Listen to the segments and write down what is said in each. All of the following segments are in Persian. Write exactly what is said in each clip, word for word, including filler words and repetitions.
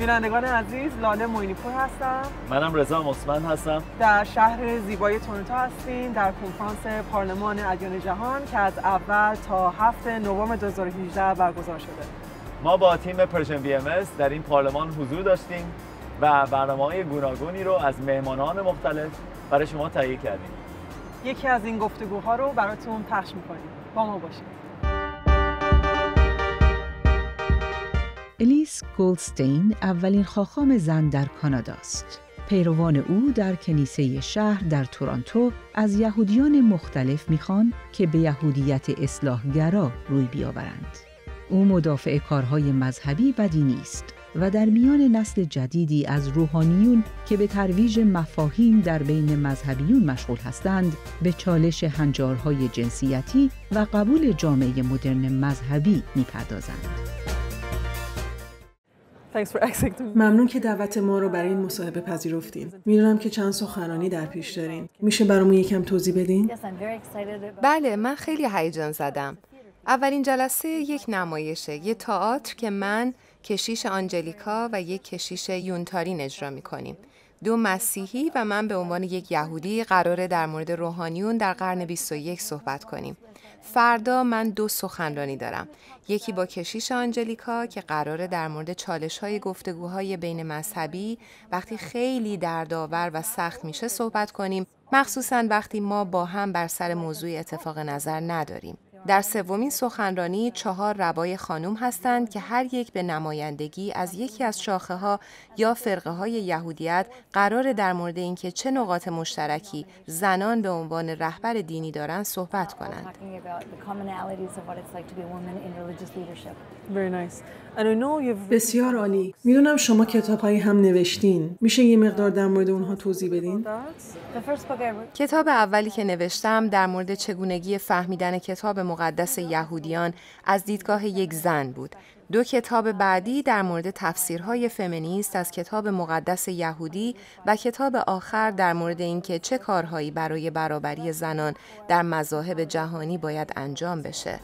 بینندگان عزیز، لاله معینی‌پور هستم. منم رضا مصمم هستم. در شهر زیبای تورنتو هستیم در کنفرانس پارلمان ادیان جهان که از اول تا هفتم نوامبر دو هزار و هجده برگزار شده. ما با تیم پرژن وی ام اس در این پارلمان حضور داشتیم و برنامه‌های گوناگونی رو از مهمانان مختلف برای شما تهیه کردیم. یکی از این گفتگوها رو براتون پخش می‌کنیم. با ما باشید. الیس گولدستین اولین خاخام زن در کانادا است. پیروان او در کنیسه شهر در تورنتو از یهودیان مختلف می‌خواند که به یهودیت اصلاحگرا روی بیاورند. او مدافع کارهای مذهبی و دینی است و در میان نسل جدیدی از روحانیون که به ترویج مفاهیم در بین مذهبیون مشغول هستند، به چالش هنجارهای جنسیتی و قبول جامعه مدرن مذهبی می‌پردازند. ممنون که دعوت ما رو برای این مصاحبه پذیرفتین. میدونم که چند سخنرانی در پیش دارین. میشه برامون یکم توضیح بدین؟ بله، من خیلی هیجان زدم. اولین جلسه یک نمایشه، یک تئاتر که من، کشیش آنجلیکا و یک کشیش یونتارین اجرا می‌کنیم. دو مسیحی و من به عنوان یک یهودی قراره در مورد روحانیون در قرن بیست و یک صحبت کنیم. فردا من دو سخنرانی دارم. یکی با کشیش آنجلیکا که قراره در مورد چالش‌های گفتگوهای بین مذهبی وقتی خیلی دردآور و سخت میشه صحبت کنیم، مخصوصاً وقتی ما با هم بر سر موضوع اتفاق نظر نداریم. در سومین سخنرانی چهار ربای خانم هستند که هر یک به نمایندگی از یکی از شاخه‌ها یا فرقه‌های یهودیت قرار در مورد اینکه چه نقاط مشترکی زنان به عنوان رهبر دینی دارند صحبت کنند. بسیار عالی. میدونم شما کتاب‌هایی هم نوشتین. میشه یه مقدار در مورد اونها توضیح بدین؟ کتاب اولی که نوشتم در مورد چگونگی فهمیدن کتاب مقدس یهودیان از دیدگاه یک زن بود. دو کتاب بعدی در مورد تفسیرهای فمینیست از کتاب مقدس یهودی و کتاب آخر در مورد اینکه چه کارهایی برای برابری زنان در مذاهب جهانی باید انجام بشه.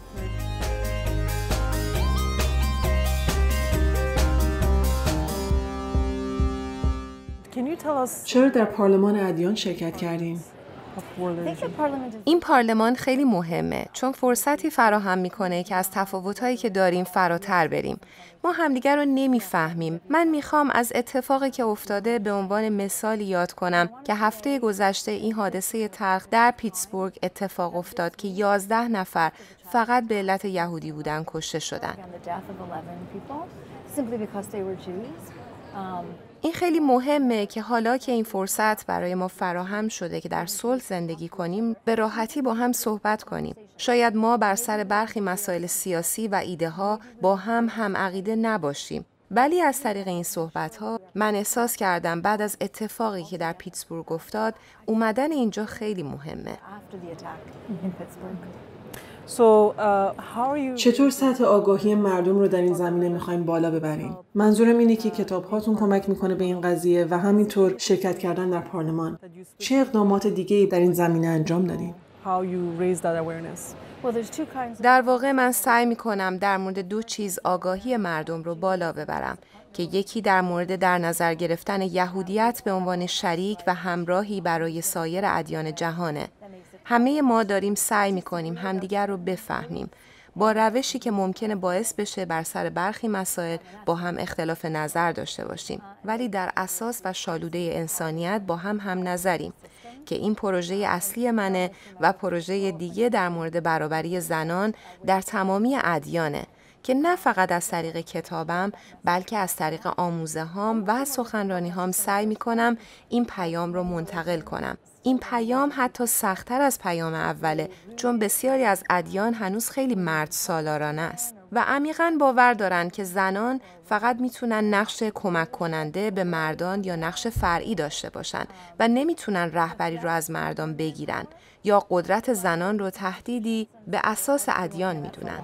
چرا در پارلمان ادیان شرکت کردین؟ این پارلمان خیلی مهمه چون فرصتی فراهم میکنه که از تفاوتایی که داریم فراتر بریم. ما همدیگر رو نمیفهمیم. من میخوام از اتفاقی که افتاده به عنوان مثالی یاد کنم که هفته گذشته این حادثه تلخ در پیتسبورگ اتفاق افتاد که یازده نفر فقط به علت یهودی بودن کشته شدن. این خیلی مهمه که حالا که این فرصت برای ما فراهم شده که در صلح زندگی کنیم، به راحتی با هم صحبت کنیم. شاید ما بر سر برخی مسائل سیاسی و ایده ها با هم هم عقیده نباشیم. ولی از طریق این صحبت ها من احساس کردم بعد از اتفاقی که در پیتسبورگ افتاد، اومدن اینجا خیلی مهمه. چطور سطح آگاهی مردم رو در این زمینه میخوایم بالا ببریم؟ منظورم اینه که کتاب هاتون کمک میکنه به این قضیه و همینطور شرکت کردن در پارلمان. چه اقدامات دیگه‌ای در این زمینه انجام دادین؟ در واقع من سعی میکنم در مورد دو چیز آگاهی مردم رو بالا ببرم که یکی در مورد در نظر گرفتن یهودیت به عنوان شریک و همراهی برای سایر ادیان جهانه. همه ما داریم سعی می‌کنیم همدیگر رو بفهمیم با روشی که ممکنه باعث بشه بر سر برخی مسائل با هم اختلاف نظر داشته باشیم، ولی در اساس و شالوده انسانیت با هم هم نظریم که این پروژه اصلی منه و پروژه دیگه در مورد برابری زنان در تمامی ادیانه که نه فقط از طریق کتابم بلکه از طریق آموزه هام و سخنرانی هام سعی می‌کنم این پیام رو منتقل کنم. این پیام حتی سخت‌تر از پیام اوله چون بسیاری از ادیان هنوز خیلی مرد سالارانه است و عمیقاً باور دارن که زنان فقط میتونن نقش کمک کننده به مردان یا نقش فرعی داشته باشن و نمیتونن رهبری رو از مردان بگیرن یا قدرت زنان رو تهدیدی به اساس ادیان میدونن.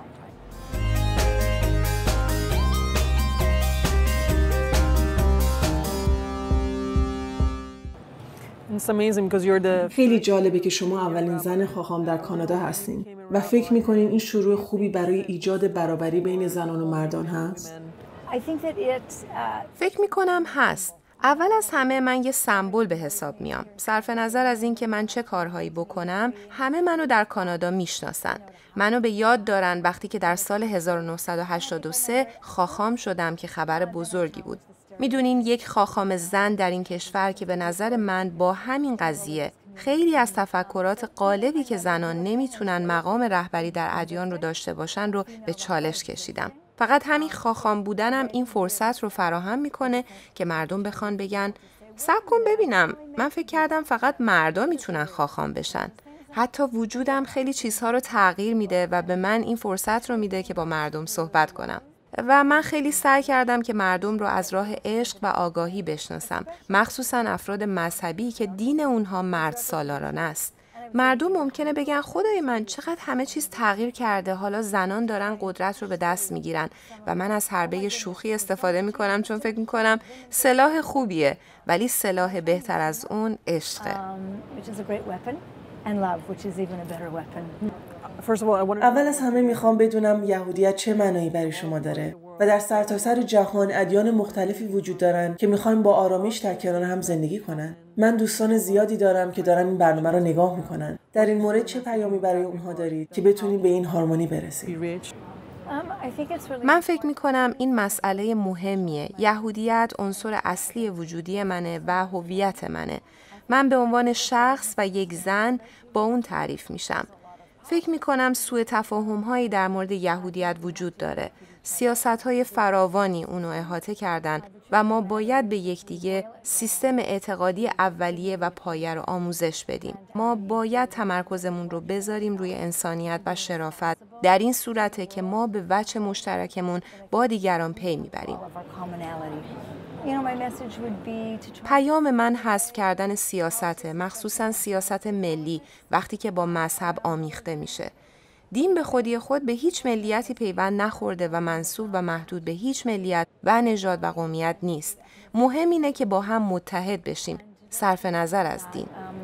خیلی جالبه که شما اولین زن خاخام در کانادا هستین و فکر میکنین این شروع خوبی برای ایجاد برابری بین زنان و مردان هست؟ فکر میکنم هست. اول از همه من یه سمبل به حساب میام. صرف نظر از این که من چه کارهایی بکنم، همه منو در کانادا میشناسن. منو به یاد دارن وقتی که در سال هزار و نهصد و هشتاد و سه خاخام شدم که خبر بزرگی بود. میدونین یک خاخام زن در این کشور که به نظر من با همین قضیه خیلی از تفکرات غالبی که زنان نمیتونن مقام رهبری در ادیان رو داشته باشن رو به چالش کشیدم. فقط همین خاخام بودنم این فرصت رو فراهم میکنه که مردم بخوان بگن صبر کن ببینم، من فکر کردم فقط مردا میتونن خاخام بشن. حتی وجودم خیلی چیزها رو تغییر میده و به من این فرصت رو میده که با مردم صحبت کنم. و من خیلی سعی کردم که مردم رو از راه عشق و آگاهی بشناسم، مخصوصاً افراد مذهبی که دین اونها مرد سالارانه است. مردم ممکنه بگن خدای من چقدر همه چیز تغییر کرده، حالا زنان دارن قدرت رو به دست میگیرن و من از حربه شوخی استفاده میکنم چون فکر میکنم سلاح خوبیه، ولی سلاح بهتر از اون عشقه. اول از همه میخوام بدونم یهودیت چه معنایی برای شما داره و در سرتاسر جهان ادیان مختلفی وجود دارن که میخوان با آرامش در کنار هم زندگی کنن. من دوستان زیادی دارم که دارن این برنامه رو نگاه میکنن. در این مورد چه پیامی برای اونها دارید که بتونید به این هارمونی برسید؟ من فکر میکنم این مسئله مهمیه. یهودیت عنصر اصلی وجودی منه و هویت منه. من به عنوان شخص و یک زن با اون تعریف میشم. فکر میکنم سوء تفاهم هایی در مورد یهودیت وجود داره. سیاست های فراوانی اونو احاطه کردن و ما باید به یکدیگه سیستم اعتقادی اولیه و پایه رو آموزش بدیم. ما باید تمرکزمون رو بذاریم روی انسانیت و شرافت. در این صورته که ما به وجه مشترکمون با دیگران پی میبریم. پیام من حذف کردن سیاسته، مخصوصاً سیاست ملی، وقتی که با مذهب آمیخته میشه. دین به خودی خود به هیچ ملیتی پیوند نخورده و منسوب و محدود به هیچ ملیت و نژاد و قومیت نیست. مهم اینه که با هم متحد بشیم، صرف نظر از دین.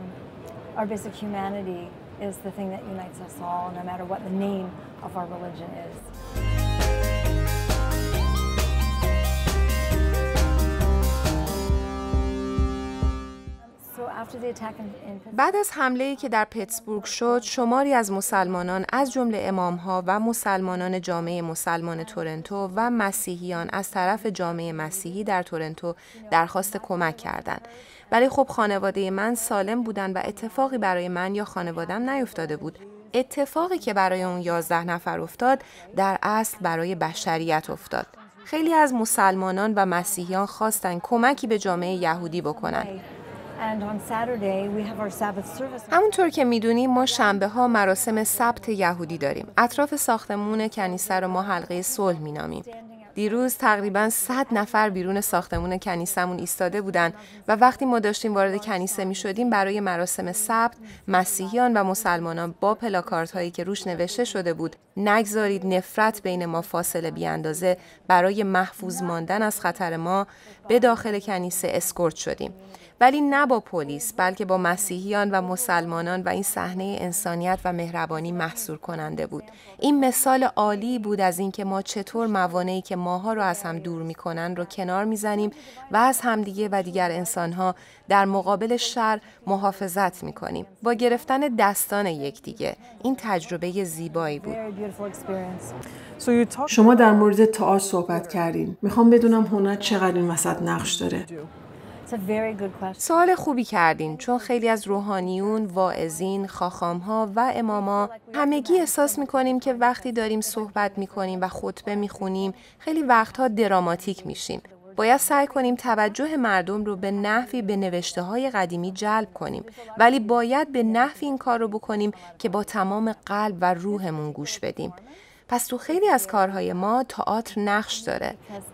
بعد از حمله‌ای که در پتسبورگ شد، شماری از مسلمانان از جمله امام‌ها و مسلمانان جامعه مسلمان تورنتو و مسیحیان از طرف جامعه مسیحی در تورنتو درخواست کمک کردند. ولی خب خانواده من سالم بودن و اتفاقی برای من یا خانوادم نیفتاده بود. اتفاقی که برای اون یازده نفر افتاد، در اصل برای بشریت افتاد. خیلی از مسلمانان و مسیحیان خواستن کمکی به جامعه یهودی بکنن. همونطور که میدونیم ما شنبه ها مراسم سبت یهودی داریم. اطراف ساختمون کنیسه رو ما حلقه صلح مینامیم. دیروز تقریباً صد نفر بیرون ساختمون کنیسه‌مون ایستاده بودن و وقتی ما داشتیم وارد کنیسه می شدیم برای مراسم سبت، مسیحیان و مسلمانان با پلاکارت هایی که روش نوشته شده بود نگذارید نفرت بین ما فاصله بیاندازه، برای محفوظ ماندن از خطر ما به داخل کنیسه اسکورت شدیم. ولی نه با پلیس، بلکه با مسیحیان و مسلمانان و این صحنه انسانیت و مهربانی محصور کننده بود. این مثال عالی بود از اینکه ما چطور موانعی که ماها رو از هم دور میکنن رو کنار میزنیم و از همدیگه و دیگر انسانها در مقابل شر محافظت میکنیم. با گرفتن دستان یکدیگه. این تجربه زیبایی بود. شما در مورد تئاتر صحبت کردین. میخوام بدونم هنر چقدر این وسط نقش داره. سوال خوبی کردین، چون خیلی از روحانیون، واعظین، خاخام‌ها و اماما همگی احساس می‌کنیم که وقتی داریم صحبت می‌کنیم و خطبه می‌خونیم خیلی وقتها دراماتیک میشیم. باید سعی کنیم توجه مردم رو به نحوی به نوشته‌های قدیمی جلب کنیم، ولی باید به نحوی این کار رو بکنیم که با تمام قلب و روحمون گوش بدیم. پس تو خیلی از کارهای ما تئاتر نقش داره.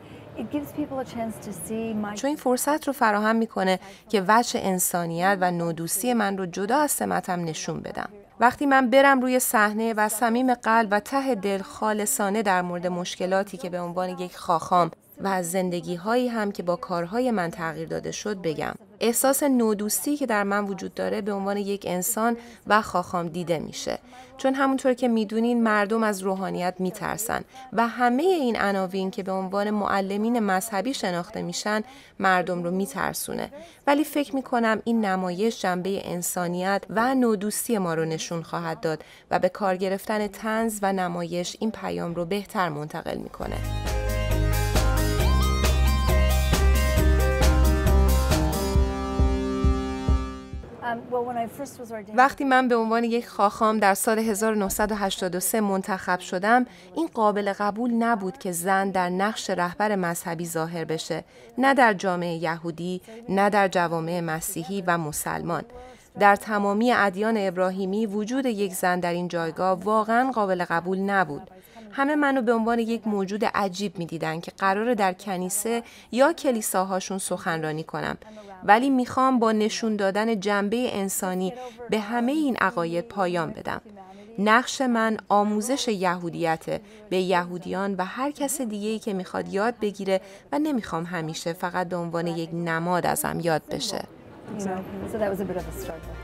چون این فرصت رو فراهم میکنه که وجه انسانیت و نودوستی من رو جدا از سمتم نشون بدم. وقتی من برم روی صحنه و صمیم قلب و ته دل خالصانه در مورد مشکلاتی که به عنوان یک خاخام و از زندگی هایی هم که با کارهای من تغییر داده شد بگم. احساس نودوستی که در من وجود داره به عنوان یک انسان و خاخام دیده میشه. چون همونطور که میدونین مردم از روحانیت میترسن و همه این عناوین که به عنوان معلمین مذهبی شناخته میشن مردم رو میترسونه. ولی فکر میکنم این نمایش جنبه انسانیت و نودوستی ما رو نشون خواهد داد و به کار گرفتن طنز و نمایش این پیام رو بهتر منتقل میکنه. وقتی من به عنوان یک خاخام در سال هزار و نهصد و هشتاد و سه منتخب شدم، این قابل قبول نبود که زن در نقش رهبر مذهبی ظاهر بشه، نه در جامعه یهودی، نه در جوامع مسیحی و مسلمان. در تمامی ادیان ابراهیمی وجود یک زن در این جایگاه واقعاً قابل قبول نبود. همه منو به عنوان یک موجود عجیب می‌دیدن که قراره در کنیسه یا کلیساهاشون سخنرانی کنم، ولی میخوام با نشون دادن جنبه انسانی به همه این عقاید پایان بدم. نقش من آموزش یهودیته به یهودیان و هر کس دیگه‌ای که میخواد یاد بگیره و نمیخوام همیشه فقط به عنوان یک نماد ازم یاد بشه. You know, so that was a bit of a struggle.